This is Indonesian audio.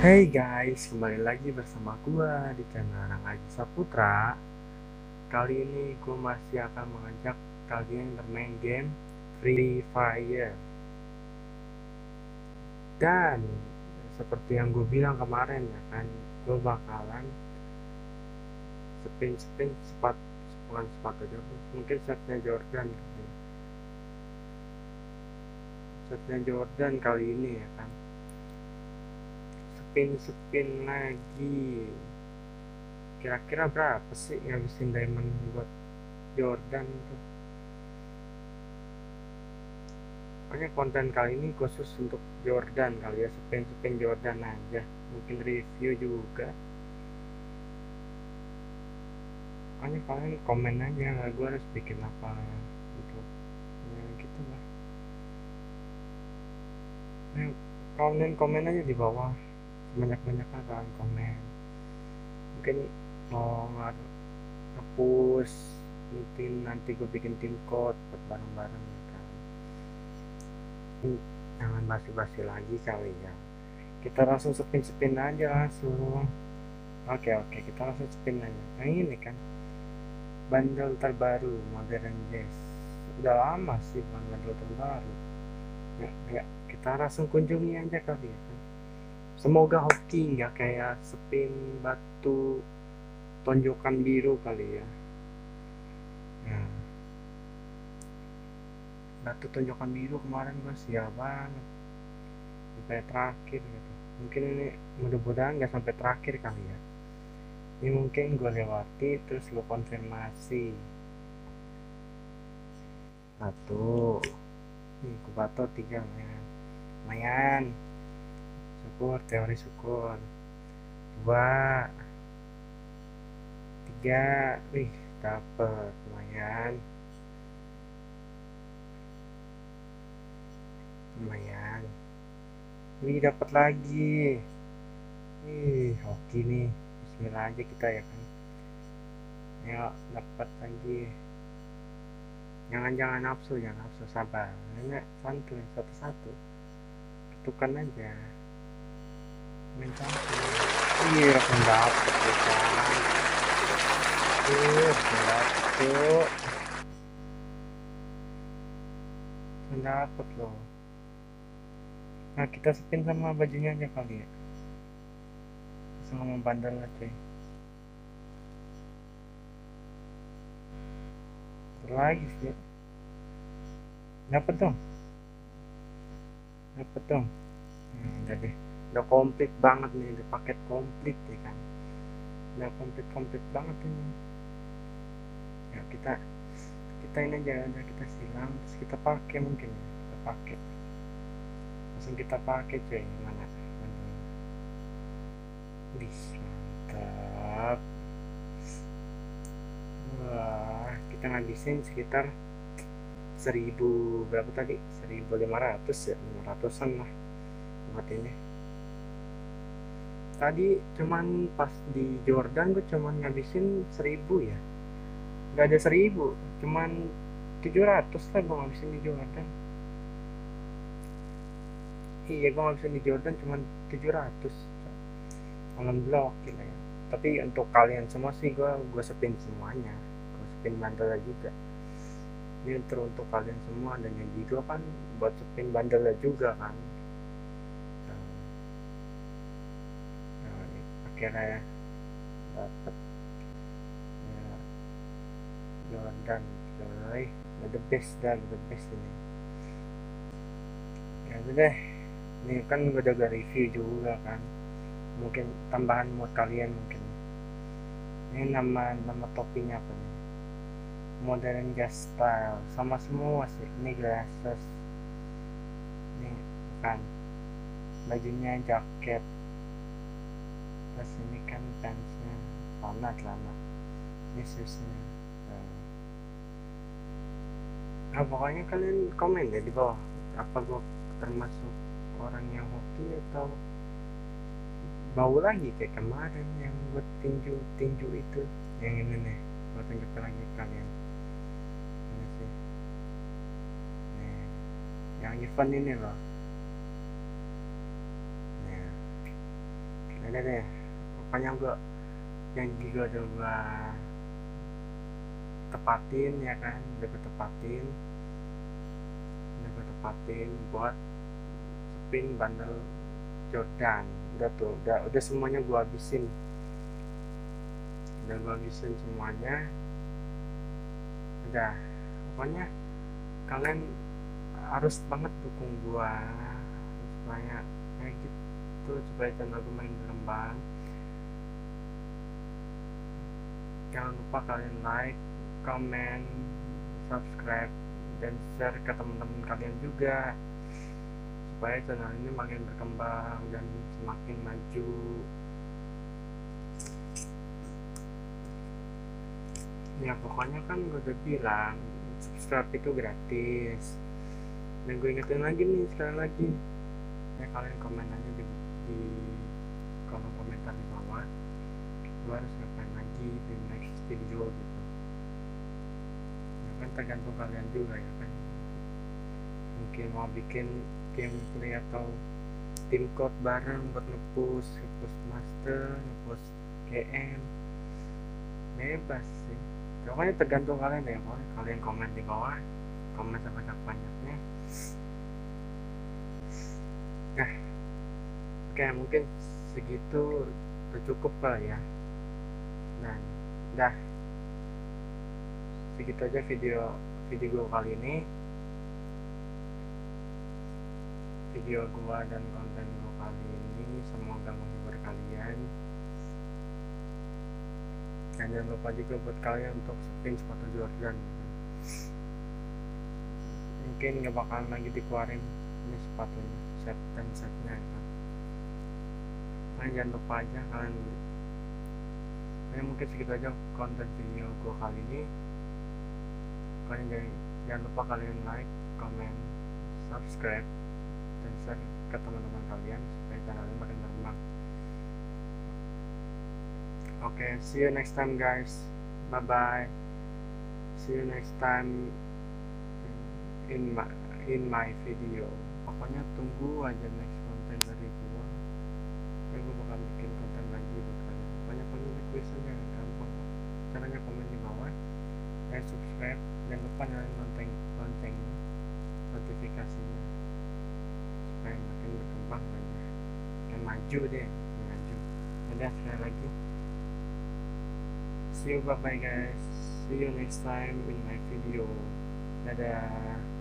Hey guys, kembali lagi bersama gua di channel Rangaji Saputra. Kali ini gua masih akan mengajak kalian bermain game Free Fire. Dan seperti yang gue bilang kemarin ya kan, gue bakalan spin bukan sepatu Jordan, mungkin setnya Jordan kali ini ya kan. Spin lagi. Kira-kira berapa sih ngabisin diamond buat Jordan tuh? Pokoknya konten kali ini khusus untuk Jordan kali ya, spin Jordan aja, mungkin review juga. Pokoknya kalian komen aja lah, gue harus bikin apa gitu ya, gitu lah. Nah, kalian komen aja di bawah, banyak-banyaknya kalian komen. Mungkin mau nge-push, mungkin nanti gue bikin tim code buat bareng-bareng ya kan. Jangan basi-basi lagi kali ya, kita langsung spin aja langsung. Oke, kita langsung spin aja. Nah ini kan bundle terbaru Modern Jazz, udah lama sih bundle terbaru ya, kita langsung kunjungi aja kali ya kan. Semoga hoki nggak kayak spin batu tonjokan biru kali ya. Nah, batu tonjokan biru kemarin gue sial banget sampai terakhir gitu. Mungkin ini mudah-mudahan nggak sampai terakhir kali ya. Ini mungkin gue lewati terus gue konfirmasi. Satu, nih kubato tiga men, lumayan. Syukur, teori syukur. Dua, tiga, wih dapet lumayan, lumayan. Wih dapet lagi. Wih hoki nih. Bismillah aja kita ya kan. Yuk dapat lagi. Jangan nafsu, jangan nafsu, sabar. Ini santuy satu-satu. Ketukan aja. Main santuy. Iya, langsung dapet ya kan. Langsung dapet tuh. Langsung dapet loh. Nah kita spin sama bajunya aja kali ya. Sama bandel lah cuy. Lagi sih. Dapet dong. Udah deh. Udah komplit banget nih, udah paket komplit ya kan. Udah komplit banget ini. Ya kita ini aja, udah kita silang terus kita pakai mungkin ya. Kita pakai. Langsung kita pakai cuy. Mana? Wih, mantap. Wah, kita ngabisin sekitar 1000 berapa tadi, 1500 ya, 500-an lah buat ini. Tadi cuman pas di Jordan gue cuman ngabisin 1000 ya, nggak ada 1000, cuman 700 lah gue ngabisin di Jordan. Iya gue ngabisin di Jordan cuman 700. Alhamdulillah oke lah ya. Tapi untuk kalian semua sih gue spin semuanya, gue spin bandel juga. Ini untuk kalian semua, dan yang juga kan buat spin bandelnya juga kan. Nah, akhirnya dapat ya, Jordan coy, the best ini ya. Udah deh, ini kan gue udah review juga kan, mungkin tambahan buat kalian mungkin. Ini nama topinya apa nih, Modern Jazz Style, sama semua sih. Ini glasses, ini kan bajunya jaket, terus ini kan pantsnya celana, ini shoesnya. Nah pokoknya kalian komen deh di bawah, apa gue termasuk orang yang hoki atau bau lagi kayak kemarin yang buat tinju itu. Yang ini nih gue tunjukin lagi ke kalian. Ini sih nih, yang event ini loh. Nah, ada deh, pokoknya gue janji gue udah gue tepatin ya kan, udah gue tepatin buat spin bundle Jordan. Udah tuh, udah semuanya gue habisin, semuanya udah. Pokoknya kalian harus banget dukung gue supaya kayak gitu, supaya channel gue makin berkembang. Jangan lupa kalian like, comment, subscribe, dan share ke teman-teman kalian juga supaya channel ini makin berkembang dan semakin maju. Ya pokoknya kan gue udah bilang subscribe itu gratis, dan gue ingetin lagi nih sekali lagi ya, kalian komen aja di kolom komentar di bawah gue harus ngapain lagi di next video gitu ya kan, tergantung kalian juga ya kan, mungkin mau bikin gameplay atau tim code bareng buat ngepush master, ngepush GM, bebas sih, pokoknya tergantung kalian ya. Kalian komen di bawah, komen sebanyak-banyaknya. Nah oke, mungkin segitu udah cukup kali ya. Dan udah segitu aja video gue kali ini, video gue dan konten gue kali ini. Semoga menghibur kalian, dan jangan lupa juga buat kalian untuk spin sepatu Jordan. Mungkin gak bakalan lagi dikeluarin ini sepatunya, set dan setnya kan. Nah, jangan lupa aja kalian beli. Nah, mungkin segitu aja konten video gue kali ini. Kalian jangan lupa kalian like, comment, subscribe, dan share ke teman-teman kalian supaya channelnya makin berkembang. Okay, see you next time guys. Bye bye. See you next time in my video. Pokoknya tunggu aja next konten dari gua. Dan gua bakal bikin konten lagi buat kalian. Pokoknya kalian request aja, gampang. Caranya komen di bawah, dan subscribe, dan lupa nyalain lonceng notifikasinya supaya makin berkembang aja, dan maju deh, maju. Udah, sekali lagi. See you, bye bye guys. See you next time in my video. Dadah.